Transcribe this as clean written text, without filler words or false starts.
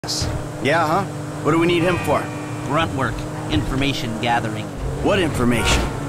Yeah, huh? What do we need him for? Grunt work. Information gathering. What information?